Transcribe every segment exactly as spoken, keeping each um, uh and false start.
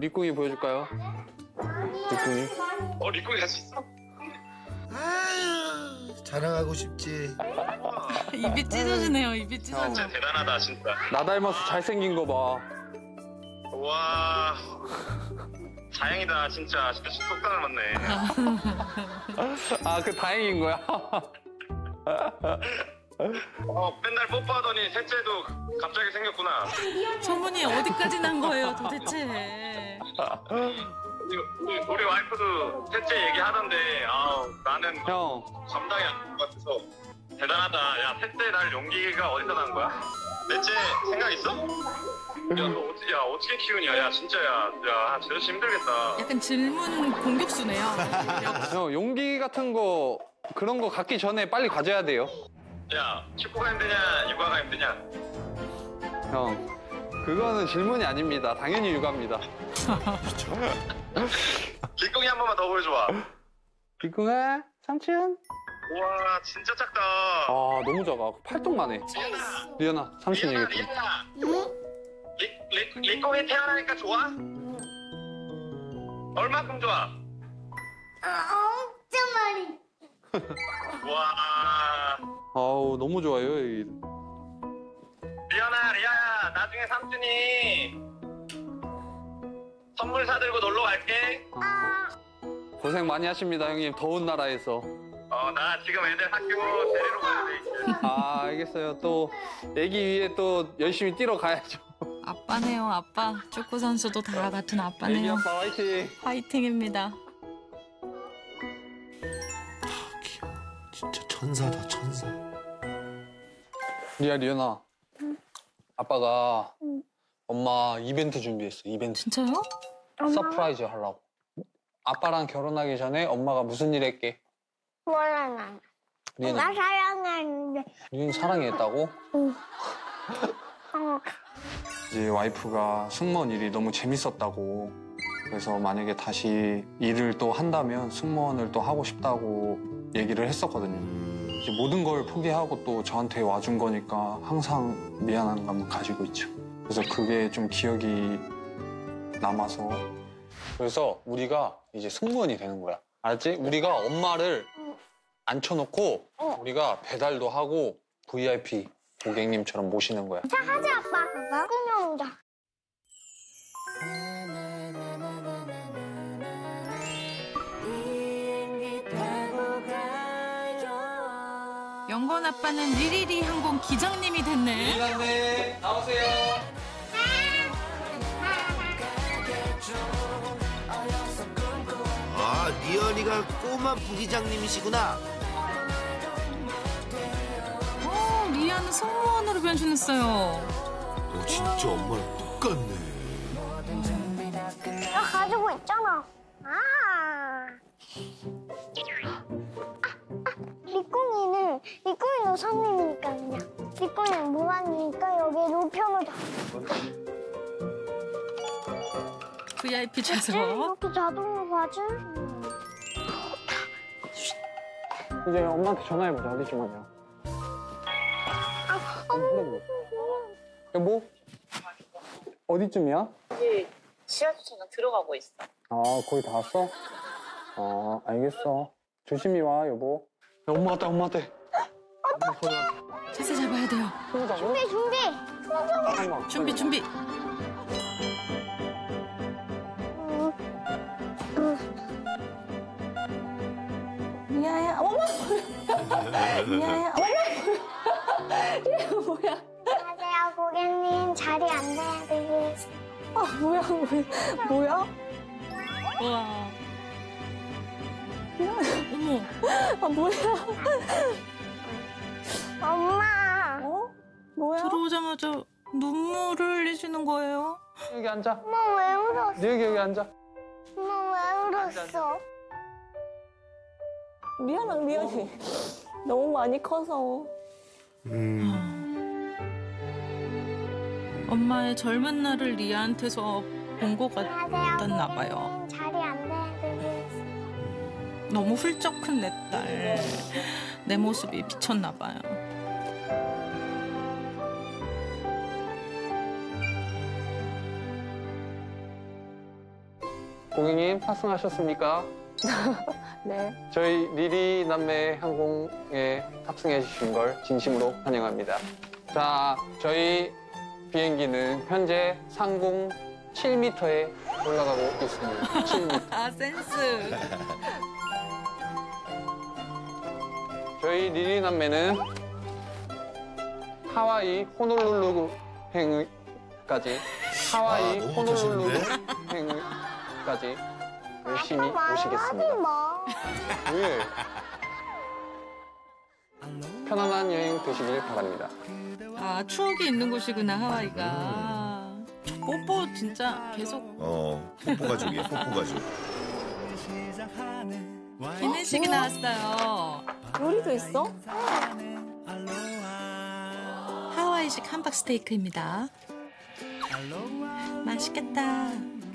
리꿍이 보여줄까요? 리꿍이. 어, 리꿍이 할 수 있어? 아유, 자랑하고 싶지. 입이 찢어지네요, 입이 찢어져. 진짜 대단하다, 진짜. 나 닮아서 잘생긴 거 봐. 와. 다행이다, 진짜. 진짜 속 닮았네. 아, 그 다행인 거야? 어, 맨날 뽀뽀하더니 셋째도 갑자기 생겼구나. 소문이 어디까지 난 거예요, 도대체. 우리, 우리 와이프도 셋째 얘기하던데, 아우, 나는 형. 감당이 안 될 것 같아서. 대단하다. 야, 셋째 날 용기가 어디서 난 거야? 넷째 생각 있어? 야, 너 어떻게, 야, 어떻게 키우냐? 야, 진짜, 야, 야, 진짜 힘들겠다. 약간 질문 공격수네요. 형, 용기 같은 거, 그런 거 갖기 전에 빨리 가져야 돼요. 야, 축구가 힘드냐, 육아가 힘드냐? 형, 그거는 질문이 아닙니다. 당연히 육아입니다. 리꿍이 한 번만 더 보여줘봐. 리꿍아, 삼촌. 우와, 진짜 작다. 아, 너무 작아. 팔뚝만 해. 리연아, 삼촌 리연아, 얘기해. 리연아. 리, 리, 리꿍이 태어나니까 좋아? 얼마큼 좋아? 엄청 많이. 와. 아우, 너무 좋아요. 이. 리연아, 리아야, 나중에 삼촌이 선물 사들고 놀러 갈게. 고생 많이 하십니다, 형님. 더운 나라에서. 어, 나 지금 애들 학교 데리러 가야 돼, 이제. 아, 알겠어요. 또 애기 위해 또 열심히 뛰러 가야죠. 아빠네요, 아빠. 축구 선수도 다 같은 애기 아빠네요. 아빠 화이팅. 화이팅입니다. 진짜 천사다, 천사. 리아, 리연아. 아빠가 엄마 이벤트 준비했어, 이벤트. 진짜요? 서프라이즈 하려고. 아빠랑 결혼하기 전에 엄마가 무슨 일 했게? 몰라, 나. 리연아, 나 사랑하는데. 리연 사랑했다고? 응. 이제 와이프가 승무원 일이 너무 재밌었다고. 그래서 만약에 다시 일을 또 한다면 승무원을 또 하고 싶다고 얘기를 했었거든요. 이제 모든 걸 포기하고 또 저한테 와준 거니까 항상 미안한 감을 가지고 있죠. 그래서 그게 좀 기억이 남아서. 그래서 우리가 이제 승무원이 되는 거야. 알았지? 우리가 엄마를 앉혀놓고 우리가 배달도 하고 브이아이피 고객님처럼 모시는 거야. 자, 하자, 아빠. 아빠? 끊어오자. 영건 아빠는 리리리 항공 기장님이 됐네. 기장님, 나오세요. 아, 리언이가 꼬마 부기장님이시구나. 어, 리아는 승무원으로 변신했어요. 오, 진짜 엄마랑 똑같네. 나 가지고 있잖아. 아. 리꿍이는, 리꿍이는 손님이니까 그냥. 리꿍이는 무한이니까 여기 높여놓자. 브이아이피 좌석. 이렇게 자동으로 가지? 이제 엄마한테 전화해보자. 어디 좀 하냐. 아, 여보? 어디쯤이야? 여기 지하주차장 들어가고 있어. 아, 거의 다 왔어? 어, 알겠어. 조심히 와, 여보. 야, 엄마 왔다, 엄마 왔다. 자세 잡아야 돼요. 준비, 준비. 잠깐만. 준비, 준비. 미아야, 어머! 미아야, 어머! 이거 뭐야? 안녕하세요, 고객님. 자리 안내해드리겠습니다. 아, 뭐야, 뭐야. 뭐야? 우와. 어머. 아, 뭐야? 엄마. 어? 뭐야? 들어오자마자 눈물을 흘리시는 거예요. 여기 앉아. 엄마 왜 울었어? 네 여기, 여기 앉아. 엄마 왜 울었어? 미안해, 미안해. 너무 많이 커서. 음. 엄마의 젊은 날을 리아한테서 본 것 안녕하세요, 같았나 고객님. 봐요. 자리 안내해드리겠습니다. 너무 훌쩍 큰 내 딸. 내 모습이 비쳤나 봐요. 고객님 탑승하셨습니까? 네. 저희 리리 남매 항공에 탑승해 주신 걸 진심으로 환영합니다. 자, 저희 비행기는 현재 상공 칠 미터에 올라가고 있습니다. 칠 미터. 아, 센스. 저희 리리 남매는 하와이 호놀룰루 행까지 하와이 아, 너무 호놀룰루 멋있는데? 행까지 열심히 하지 모시겠습니다. 마. 왜? 편안한 여행 되시길 바랍니다. 아, 추억이 있는 곳이구나, 하와이가. 뽀뽀 진짜 계속 어, 뽀뽀 가족이야, 뽀뽀 가족. 기내식이 나왔어요. 요리도 있어? 하와이식 함박 스테이크입니다. 맛있겠다.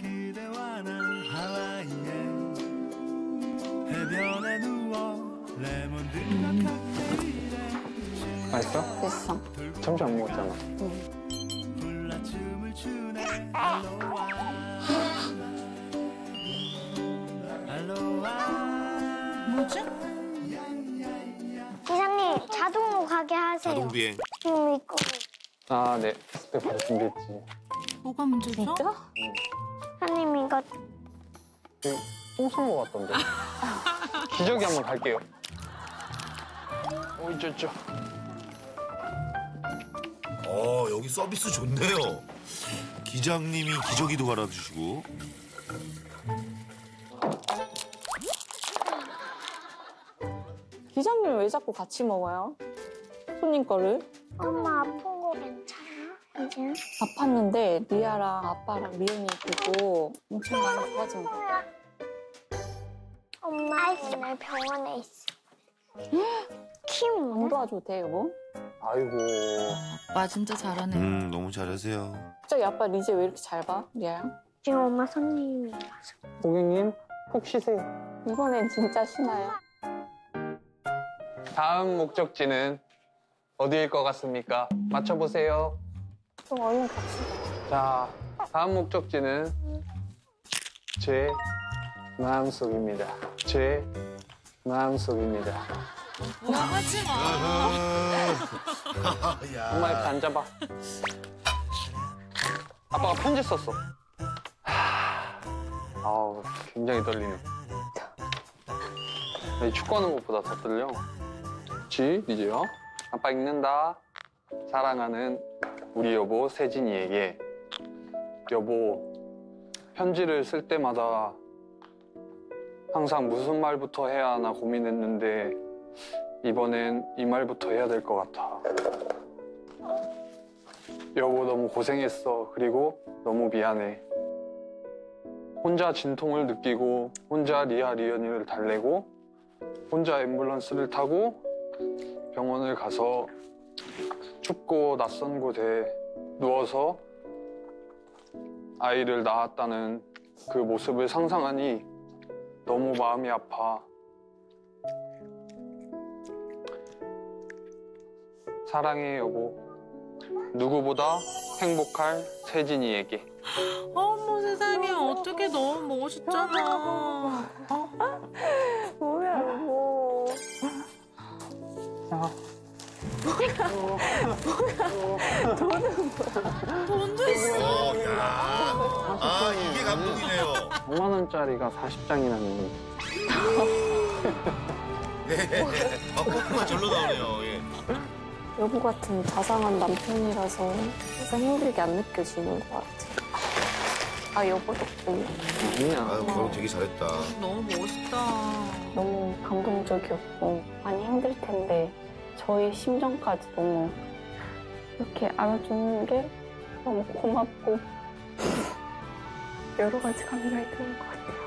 맛있어? 됐어. 점심 안 먹었잖아. 뭐지? 기사님 자동으로 가게 하세요. 자동 비행. 지금 이거. 아, 네. 스테이크 바로 준비했지. 뭐가 문제죠? 진짜? 기사님 이거 똥싼거 같던데. 기저귀 한번 갈게요. 오, 있죠, 있죠. 어, 여기 서비스 좋네요. 기장님이 기저귀도 갈아주시고. 기장님 왜 자꾸 같이 먹어요? 손님 거를? 엄마 아픈 거 괜찮아? 이제? 아팠는데 리아랑 아빠랑 미연이 보고 엄청 많이 좋아진 거야. 엄마 오늘 병원에 있어. 키움 안 도와줘도 돼, 여보? 아이고. 아빠 진짜 잘하네. 음, 너무 잘하세요. 갑자기 아빠 리제 왜 이렇게 잘 봐, 리아야? 지금 엄마 손님이 와서. 고객님, 푹 쉬세요. 이번엔 진짜 신나요. 다음 목적지는 어디일 것 같습니까? 맞춰보세요. 좀 얼른 갑시다. 자, 다음 목적지는 제 마음속입니다. 제 마음속입니다. 뭐 하지 마. 엄마 옆에 앉아봐. 아빠가 편지 썼어. 하... 아우, 굉장히 떨리네. 이 축구하는 것보다 더 떨려. 그치, 리지요? 아빠 읽는다. 사랑하는 우리 여보 세진이에게. 여보, 편지를 쓸 때마다 항상 무슨 말부터 해야 하나 고민했는데 이번엔 이 말부터 해야 될 것 같아. 여보, 너무 고생했어. 그리고 너무 미안해. 혼자 진통을 느끼고 혼자 리아 리언이를 달래고 혼자 앰뷸런스를 타고 병원을 가서 춥고 낯선 곳에 누워서 아이를 낳았다는 그 모습을 상상하니 너무 마음이 아파. 사랑해, 여보. 누구보다 행복할 세진이에게. 어머 세상에, 어떻게 너무 멋있잖아. 어? 뭐야, 여보. 아. 돈도 있어. 어, 야. 아, 이게 감동이네요. 오만 원짜리가 사십 장이나 있는. 네. 아, 뽀뽀가 절로 나오네요. 예. 여보 같은 자상한 남편이라서 항상 힘들게 안 느껴지는 것 같아. 아, 여보 덕분에 아니야. 아유, 그럼 되게 잘했다. 너무 멋있다. 너무 감동적이었고 많이 힘들 텐데 저의 심정까지 너무 이렇게 알아주는 게 너무 고맙고 여러 가지 감정이 드는 것 같아요.